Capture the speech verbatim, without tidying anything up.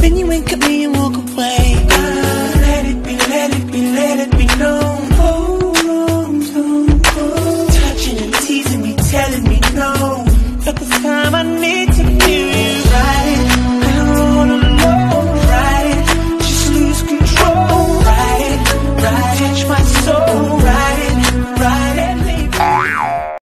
Then you wink at me and walk away. Let it be, let it be, let it